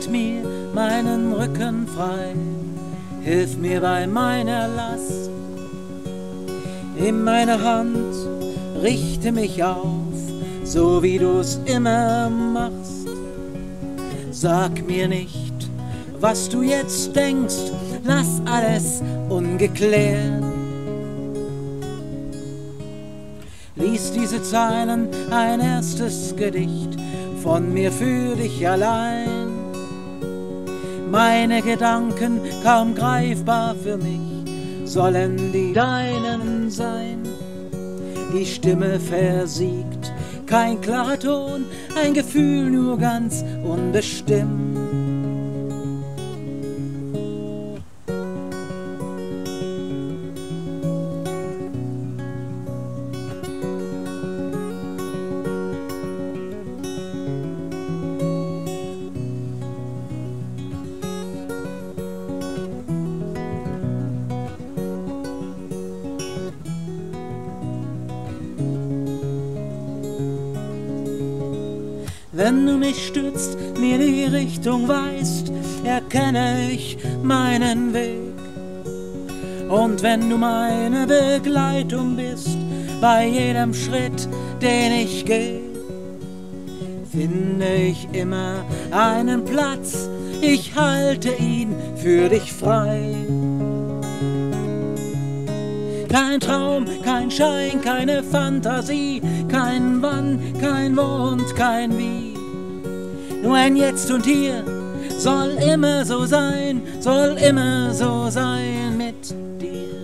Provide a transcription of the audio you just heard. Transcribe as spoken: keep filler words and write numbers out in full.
halt mir meinen Rücken frei, hilf mir bei meiner Last. In meine Hand richte mich auf, so wie du's immer machst. Sag mir nicht, was du jetzt denkst, lass alles ungeklärt. Lies diese Zeilen, ein erstes Gedicht von mir für dich allein. Meine Gedanken, kaum greifbar für mich, sollen die deinen sein. Die Stimme versiegt, kein klarer Ton, ein Gefühl nur ganz unbestimmt. Wenn du mich stützt, mir die Richtung weist, erkenne ich meinen Weg. Und wenn du meine Begleitung bist, bei jedem Schritt, den ich gehe, finde ich immer einen Platz, ich halte ihn für dich frei. Kein Traum, kein Schein, keine Fantasie, kein Wann, kein Wo und kein Wie. Nur ein Jetzt und Hier soll immer so sein, soll immer so sein mit dir.